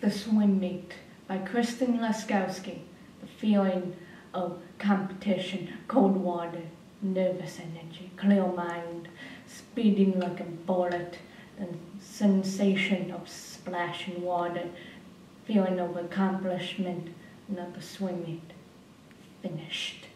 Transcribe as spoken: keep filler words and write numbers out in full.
The Swim Meet by Kristen Laskowski. The feeling of competition, cold water, nervous energy, clear mind, speeding like a bullet, and sensation of splashing water, feeling of accomplishment, another swim meet. Finished.